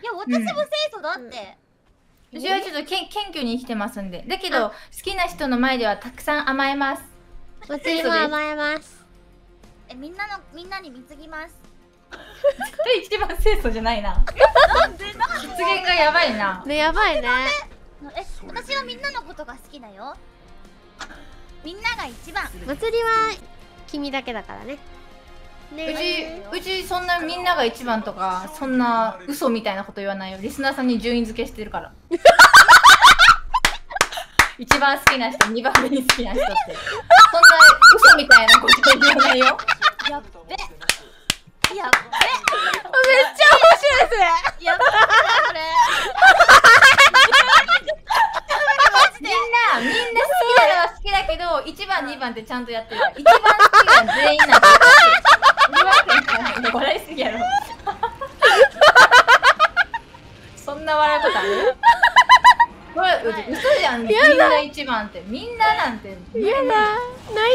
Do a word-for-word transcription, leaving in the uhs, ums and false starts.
や、私も清楚だって。 私はちょっとけん謙虚に生きてますんで。だけど好きな人の前ではたくさん甘えます。 おつりも甘えます。 え、みんなのみんなに貢ぎます。 絶対一番清楚じゃないな。 なんでな。 発言がやばいな。 ね、やばいね。 え、私はみんなのことが好きだよ。みんなが一番。 まつりは君だけだからね。 ね、うちうちそんなみんなが一番とかそんな嘘みたいなこと言わないよ。リスナーさんに順位付けしてるから。一番好きな人、二番目に好きな人って。そんな嘘みたいなこと言わないよ。 やっべ。やっべ。めっちゃ面白いですね。 やっべ。これ。 みんな、みんな好きなのは好きだけど、一番、二番ってちゃんとやってる。一番好きが全員なんだ。笑いすぎやろ。そんな笑うことある？これ嘘じゃん。みんな一番って、みんななんて。 やだ。泣